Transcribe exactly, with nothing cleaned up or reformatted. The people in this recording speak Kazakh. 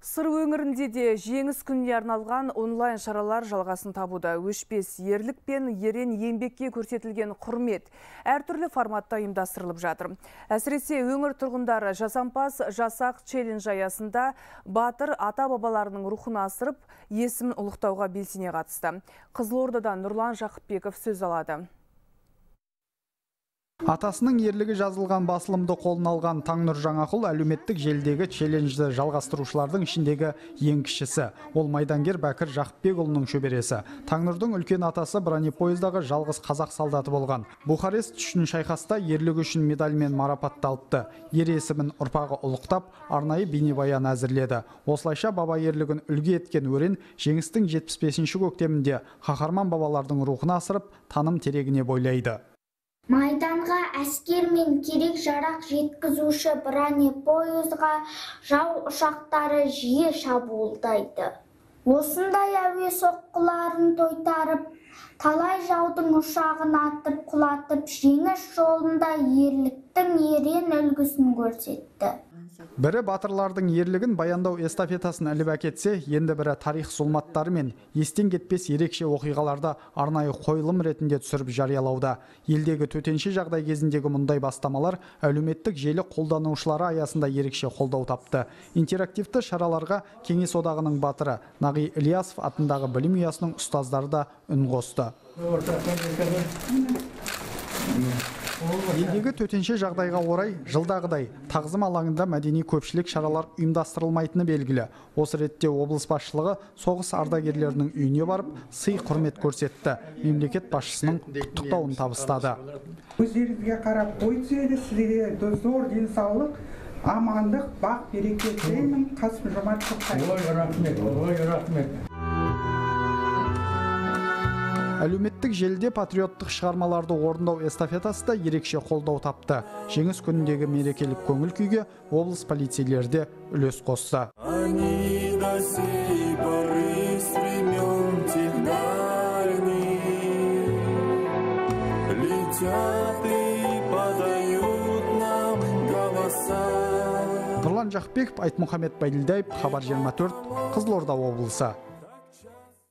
Сыр өңірінде де жеңіс күніне арналған онлайн шаралар жалғасын табуда. Өшпес ерлік пен ерен еңбекке көрсетілген құрмет әртүрлі форматта ұйымдастырылып жатыр. Әсіресе өңір тұрғындары жасампаз жасақ челлендж аясында батыр ата-бабаларының рухын асырып, есімін ұлықтауға белсене қатысты. Қызылордадан Нұрлан Жақыпбеков сөз алады. Атасының ерлігі жазылған басылымды қолына алған Таңнұр Жаңақұл әлеуметтік желдегі челленджді жалғастырушылардың ішіндегі ең кішісі. Ол майдангер Бәкір Жақыпбекұлының шөбересі. Таңнұрдың үлкен атасы бронепойыздағы жалғыз қазақ солдаты болған. Бухарест үшін шайқаста ерлігі үшін медальмен марапатталыпты. Ер есімін ұрпағы ұлықтап, арнайы бейнебаян әзірледі. Осылайша баба ерлігін үлгі еткен өрен жеңістің жетпіс бесінші көктемінде қаһарман бабалардың рухын асырып, таным терегіне бойлайды. Майданға әскер мен керек жарақ жеткізуші бронепойызға жау ұшақтары жиі шабуылдайды. Осындай әуе соққыларын тойтарып, талай жаудың ұшағын атып құлатып, жеңіс жолында ерліктің ерен үлгісін көрсетті. Бірі батырлардың ерлігін баяндау эстафетасын іліп әкетсе, енді бірі тарих зұлматтары мен естен кетпес ерекше оқиғаларды арнайы қойылым ретінде түсіріп жариялауда. Елдегі төтенше жағдай кезіндегі мұндай бастамалар әлеуметтік желі қолданушылары аясында ерекше қолдау тапты. Интерактивті шараларға Кеңес одағының батыры Нағи Ілиясов атындағы білім ұясының ұстаздары да үн қосты. Елдегі төтенше жағдайға орай жылдағыдай тағзым алаңында мәдени көпшілік шаралар ұйымдастырылмайтыны белгілі. Осы ретте облыс басшылығы соғыс ардагерлерінің үйіне барып, сый құрмет көрсетті. Мемлекет басшысының құттықтауын табыстады. Өздеріңізге қарап ой түседі, сіздерге зор денсаулық, амандық, бақ, береке тілеймін. Қасым-Жомарт Тоқаев. Ой, рахмет, ой, рахмет. Әлеуметтік желіде патриоттық шығармаларды орындау эстафетасы да ерекше қолдау тапты. Жеңіс күніндегі мерекелік көңіл күйге облыс полицейлері де үлес қосты. Нұрлан Жақыпбеков, Айтмұхамед Байділдаев, Хабар жиырма төрт, Қызылорда облысы.